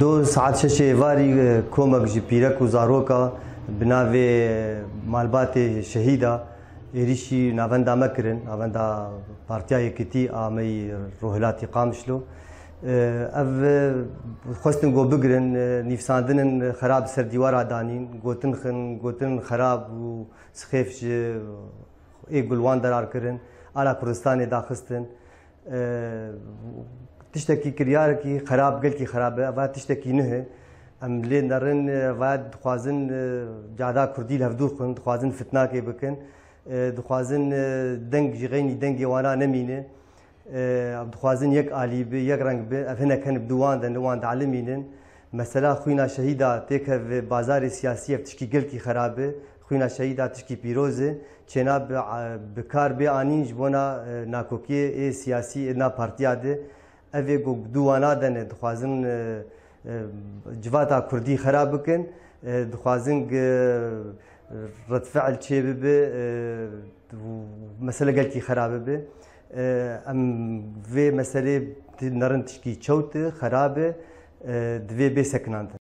دو ساعت شش واری کومک جی پیرک و زاروکا بناوی مالبات شهیدا ایریشی ناوندا مکرن ناوندا پارتیا یکتی آمی روحلاتی قامشلو اف خواستن گو بگرن نیفساندن خراب سر دیوار دانین گوتن خراب و سخیفش ای گلوان درار کرن آلا کردستان داخستن تشتكي كرياركي خراب قلكي خرابه واد تشتكي نه ام لي نرن واد خوازن جادا كردي لهفدوخن خوازن فتناكي بكن دخوازن دنگ جغيني دنگي وانا نمينه دخوازن يك آلي بي يك رنگ بي افهنا كان بدوان دن وان تعلمينن مثلا خوينا شهيدا تيك بازار سياسي تشكي قلكي خرابه خوينا شهيدا تشكي بيروزه چنا بكار بي انين جبونا ناكوكي اي سياسي نا بارتياده اوی گو دوانا دنه دخوازن جواتا کردی خراب بکن دخوازن رد فعل چه ببه مسئله گلکی خراب ببه ام وی مسئله نرن تشکی چوت خرابه دوی بسکناند